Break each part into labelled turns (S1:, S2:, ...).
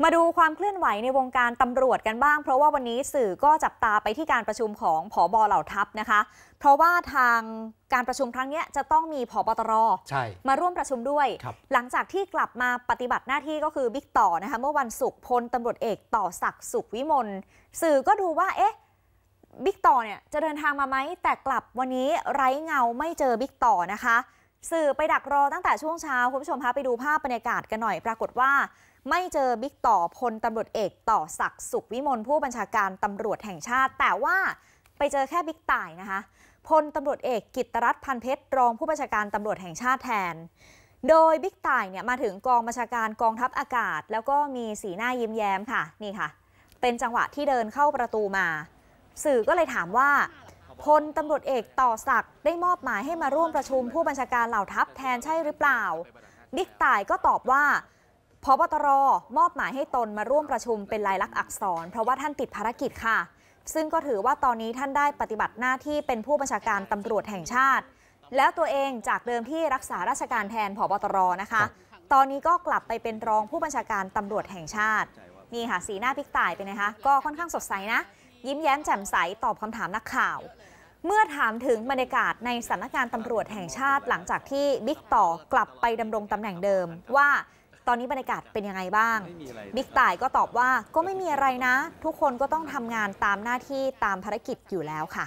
S1: มาดูความเคลื่อนไหวในวงการตำรวจกันบ้างเพราะว่าวันนี้สื่อก็จับตาไปที่การประชุมของผบ.เหล่าทัพนะคะเพราะว่าทางการประชุมครั้งนี้จะต้องมีผบ.ตร.มาร่วมประชุมด้วยหลังจากที่กลับมาปฏิบัติหน้าที่ก็คือบิ๊กต่อนะคะเมื่อวันศุกร์พลตำรวจเอกต่อศักดิ์สุขวิมลสื่อก็ดูว่าบิ๊กต่อเนี่ยจะเดินทางมาไหมแต่กลับวันนี้ไร้เงาไม่เจอบิ๊กต่อนะคะสื่อไปดักรอตั้งแต่ช่วงเช้าคุณผู้ชมคะไปดูภาพบรรยากาศกันหน่อยปรากฏว่าไม่เจอบิ๊กต่อพลตำรวจเอกต่อศักดิ์สุขวิมลผู้บัญชาการตำรวจแห่งชาติแต่ว่าไปเจอแค่บิ๊กต่ายนะคะพลตำรวจเอกกิตติรัตน์พันเพชรรองผู้บัญชาการตำรวจแห่งชาติแทนโดยบิ๊กต่ายเนี่ยมาถึงกองบัญชาการกองทัพอากาศแล้วก็มีสีหน้ายิ้มแย้มค่ะนี่ค่ะเป็นจังหวะที่เดินเข้าประตูมาสื่อก็เลยถามว่าพลตำรวจเอกต่อศักดิ์ได้มอบหมายให้มาร่วมประชุมผู้บัญชาการเหล่าทัพแทนใช่หรือเปล่าบิ๊กต่ายก็ตอบว่าผบ.ตร.มอบหมายให้ตนมาร่วมประชุมเป็นลายลักษณ์อักษรเพราะว่าท่านติดภารกิจค่ะซึ่งก็ถือว่าตอนนี้ท่านได้ปฏิบัติหน้าที่เป็นผู้บัญชาการตำรวจแห่งชาติแล้วตัวเองจากเดิมที่รักษาราชการแทนผบ.ตร.นะคะตอนนี้ก็กลับไปเป็นรองผู้บัญชาการตำรวจแห่งชาตินี่ค่ะสีหน้าบิ๊กต่ายเป็นไงคะก็ค่อนข้างสดใสนะยิ้มแย้มแจ่มใสตอบคำถามนักข่าวเมื่อถามถึงบรรยากาศในสำนักงานตำรวจแห่งชาติหลังจากที่บิ๊กต่อกลับไปดำรงตำแหน่งเดิมว่าตอนนี้บรรยากาศเป็นยังไงบ้างบิ๊กต่ายก็ตอบว่าก็ไม่มีอะไรนะทุกคนก็ต้องทำงานตามหน้าที่ตามภารกิจอยู่แล้วค่ะ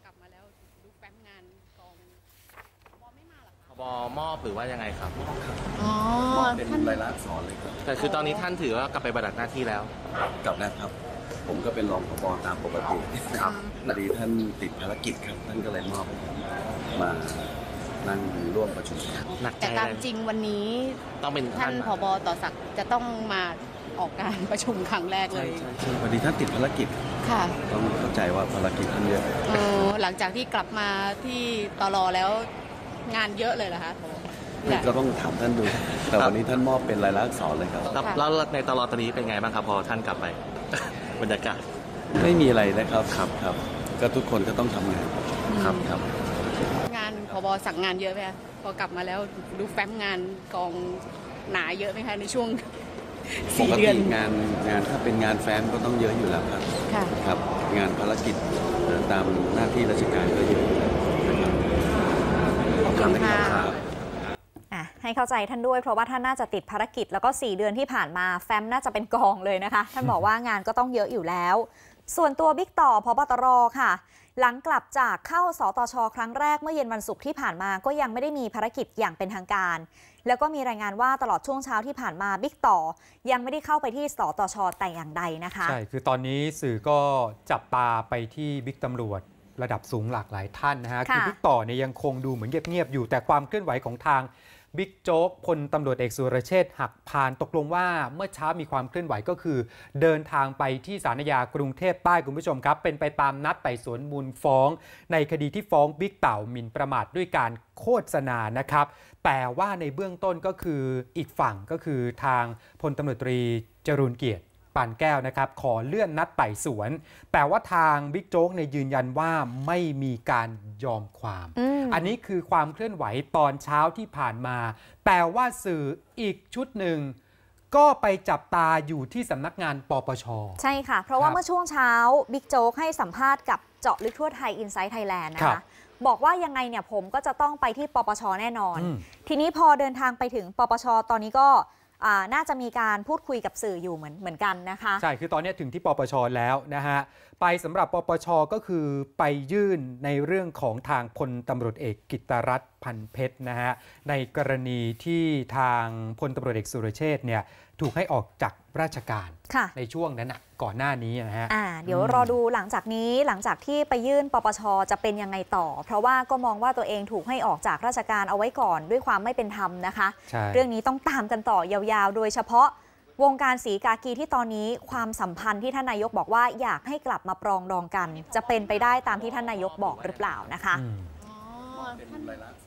S2: ผบ.มอบหรือว่ายังไงครับ
S3: เป็นรายลักษณ์อักษรเลยครับ
S2: แต่คือตอนนี้ท่านถือว่ากลับไปปฏิบัติหน้าที่แล้ว
S3: กลับแล้วครับผมก็เป็นรองผบ.ตามปกติครับพอดีท่านติดภารกิจครับท่านก็เลยมอบมานั่งร่วมประชุม
S4: แต่ตามจริงวันนี้
S2: ต้องเป็น
S4: ท่านผบ.ต่อศักดิ์จะต้องมาออกการประชุมครั้งแรกเลย
S3: ใช่พอดีท่านติดภารกิจ
S4: ค่ะ
S3: ต้องเข้าใจว่าภารกิจท่านเยอะ
S4: หลังจากที่กลับมาที่ตร.แล้วงานเยอะเลยเหรอคะ
S3: ก็ต้องถามท่านดูแต่วันนี้ท่านมอบเป็นรายลักษณ์อักษรเลยครับ
S2: แล้วในตลอดตอนนี้เป็นไงบ้างครับพอท่านกลับไปบรรยากาศ
S3: ไม่มีอะไรนะครับครับก็ทุกคนก็ต้องทำงานครับ
S4: งานผบ.สั่งงานเยอะไหมคะพอกลับมาแล้วดูแฟ้มงานกองหนาเยอะไหมคะในช่วง4 เดือน
S3: งานถ้าเป็นงานแฟ้มก็ต้องเยอะอยู่แล้วครับงานภารกิจตามหน้าที่ราชการก็เยอะ
S1: นะครับให้เข้าใจท่านด้วยเพราะว่าท่านน่าจะติดภารกิจแล้วก็4 เดือนที่ผ่านมาแฟ้มน่าจะเป็นกองเลยนะคะท่านบอกว่างานก็ต้องเยอะอยู่แล้วส่วนตัวบิ๊กต่อผบ.ตร.ค่ะหลังกลับจากเข้าสตช.ครั้งแรกเมื่อเย็นวันศุกร์ที่ผ่านมาก็ยังไม่ได้มีภารกิจอย่างเป็นทางการแล้วก็มีรายงานว่าตลอดช่วงเช้าที่ผ่านมาบิ๊กต่อยังไม่ได้เข้าไปที่สตช.แต่อย่างใดนะคะ
S5: ใช่คือตอนนี้สื่อก็จับตาไปที่บิ๊กตำรวจระดับสูงหลากหลายท่านนะฮะคือบิ๊กต่อเนี่ยยังคงดูเหมือนเงียบๆอยู่แต่ความเคลื่อนไหวของทางบิ๊กโจ๊กพลตำรวจเอกสุรเชษฐ์หักพานตกลงว่าเมื่อเช้ามีความเคลื่อนไหวก็คือเดินทางไปที่ศาลอาญากรุงเทพใต้คุณผู้ชมครับเป็นไปตามนัดไต่สวนมูลฟ้องในคดีที่ฟ้องบิ๊กเต่าหมิ่นประมาทด้วยการโฆษณานะครับแต่ว่าในเบื้องต้นก็คืออีกฝั่งก็คือทางพลตำรวจตรีจรูญเกียรติปานแก้วนะครับขอเลื่อนนัดไต่สวนแต่ว่าทางบิ๊กโจ๊กเนี่ยยืนยันว่าไม่มีการยอมความอันนี้คือความเคลื่อนไหวตอนเช้าที่ผ่านมาแต่ว่าสื่ออีกชุดหนึ่งก็ไปจับตาอยู่ที่สำนักงานปปช.
S1: ใช่ค่ะเพราะว่าเมื่อช่วงเช้าบิ๊กโจ๊กให้สัมภาษณ์กับเจาะลึกทั่วไทย Inside Thailand นะคะบอกว่ายังไงเนี่ยผมก็จะต้องไปที่ปปช.แน่นอนทีนี้พอเดินทางไปถึงปปช.ตอนนี้ก็น่าจะมีการพูดคุยกับสื่ออยู่เหมือนกันนะคะ
S5: ใช่คือตอนนี้ถึงที่ปปช.แล้วนะฮะไปสำหรับปปช.ก็คือไปยื่นในเรื่องของทางพลตำรวจเอกกิตติรัตน์พันเพชรนะฮะในกรณีที่ทางพลตำรวจเอกสุรเชษฐ์เนี่ยถูกให้ออกจากราชการในช่วงนั้นก่อนหน้านี้นะฮะ
S1: เดี๋ยวรอดูหลังจากนี้หลังจากที่ไปยื่นปปช.จะเป็นยังไงต่อเพราะว่าก็มองว่าตัวเองถูกให้ออกจากราชการเอาไว้ก่อนด้วยความไม่เป็นธรรมนะคะเรื่องนี้ต้องตามกันต่อยาวๆโดยเฉพาะวงการศรีกากีที่ตอนนี้ความสัมพันธ์ที่ท่านนายกบอกว่าอยากให้กลับมาปรองดองกันจะเป็นไปได้ตามที่ท่านนายกบอกหรือเปล่านะคะ